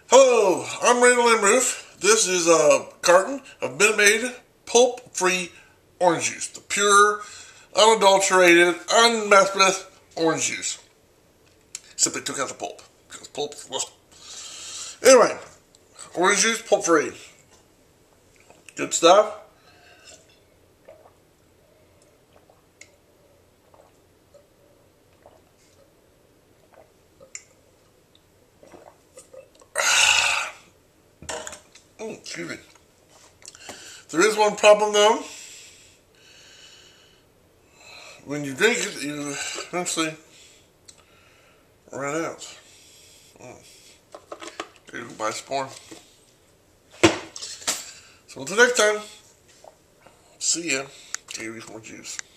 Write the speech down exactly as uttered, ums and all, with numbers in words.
Hello, I'm Randall and Rueff. This is a carton of Maid pulp-free orange juice. The pure, unadulterated, unmessed with orange juice. Simply took out the pulp. Because pulp, well. Anyway, orange juice, pulp-free. Good stuff. Oh, excuse me. There is one problem though. When you drink it, you eventually run out. Mm. Gotta go buy some more. So until next time, see ya. Give you some more juice.